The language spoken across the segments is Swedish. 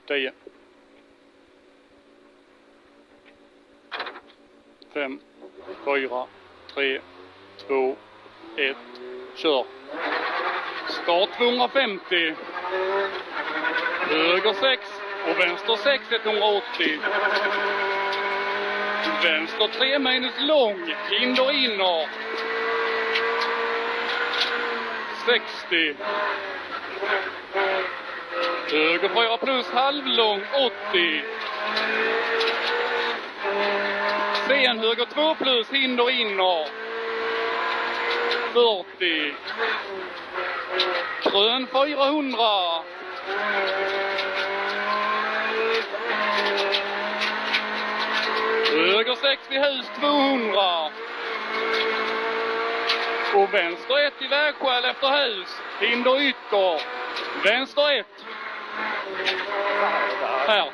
10. 5, 4, 3, 2, 1. Kör. Start 250. Höger 6 och vänster 6 180. Vänster 3 minus lång. Hinder inner. 60. Höger 4 plus halvlång 80. Sen höger 2 plus hinder inner 40. Grön 400. Höger 6 vid hus 200. Och vänster 1 i vägskäl efter hus. Hinder ytter. Vänster 1. Här.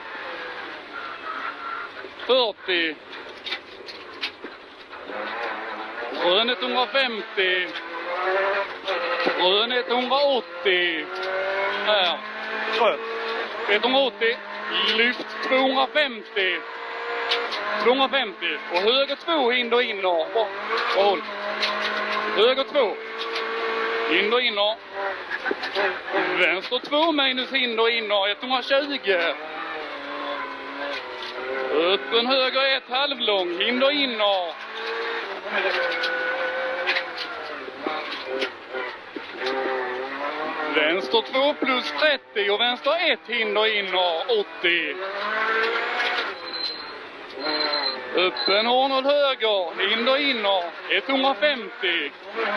40. Grön 150. Grön 180. Här. 180. Lyft 250. 250. Och höger 2 hinder inner. Håll. Höger 2. Hinder inner. Vänster 2 minus hinder inner. 120. Öppen höger 1 halvlång. Hinder inner. Vänster 2 plus 30 och vänster 1 hinder inner 80. Öppen hårnål höger, hinder inner 150.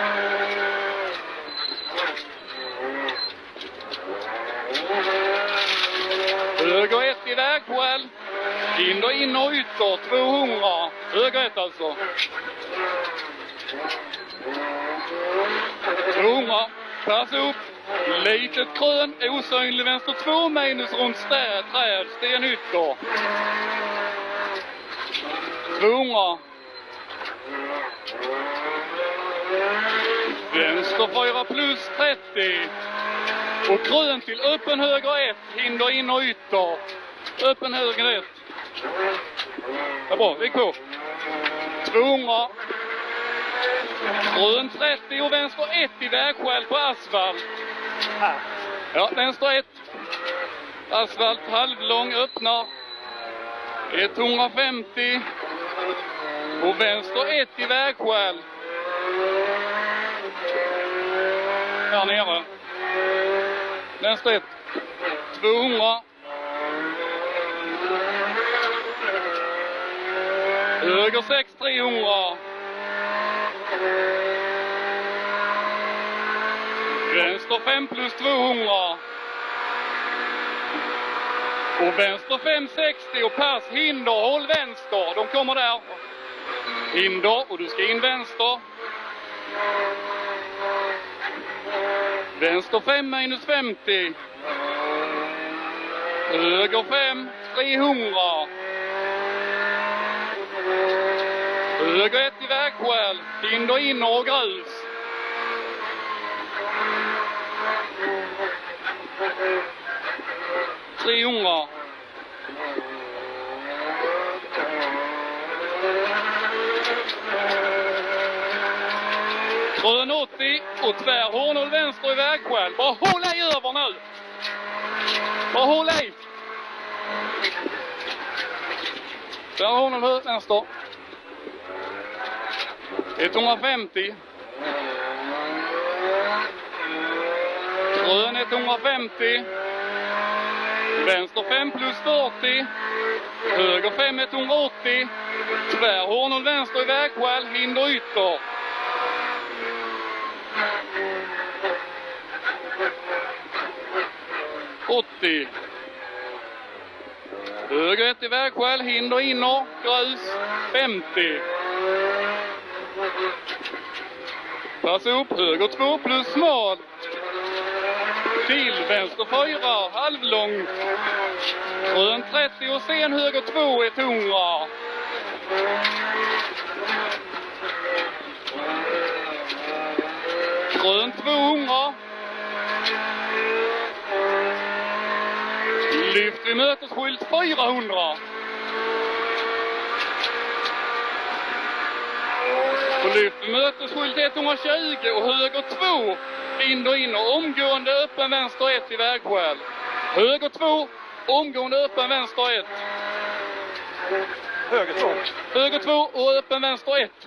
Höger 1 i vägskäl, hinder inner ytter 200. Höger 1 alltså. 200. Pass upp. Litet krön, osynlig vänster 2 minus runt träd, sten ytter. 200. Vänster 4 plus 30. Och krön till öppen höger 1, hinder inner ytter. Öppen höger 1. Ja, bra, ligg på. 200. Grön 30 och vänster 1 i vägskäl på asfalt. Ja, vänster 1. Asfalt halvlång öppnar. 150. Och vänster 1 i vägskäl. Här nere. Vänster 1. 200. Höger 6 300. Vänster 5 plus 200. Och vänster 560 och pass hinder, håll vänster. De kommer där. Hinder och du ska in vänster. Vänster 5 minus 50. Höger 5 300. Höger 1 i vägskäl. Hinder inner och grus. Grön 80 och tvär hårnål vänster i vägskäl. Bara håll ej över nu. Bara håll ej. Tvär hårnål vänster. 150. Grön 150. Vänster 5 plus 40. Höger 5 180. Tvär hårnål vänster i vägskäl. Hinder ytter. Höger 1 i vägskäl, hinder inner, grus, 50. Pass upp, höger 2 plus smal. Till vänster 4, halvlång. Grön 30 och sen höger 2, 100. Grön 200. Lyft vid mötesskylt 400. Och lyft vid mötesskylt 120 och höger 2. In och omgående öppen vänster 1 i vägskäl. Höger 2, omgående öppen vänster 1. Höger 2. Höger 2 och öppen vänster 1.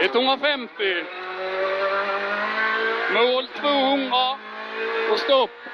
150. Mål 200 och stopp.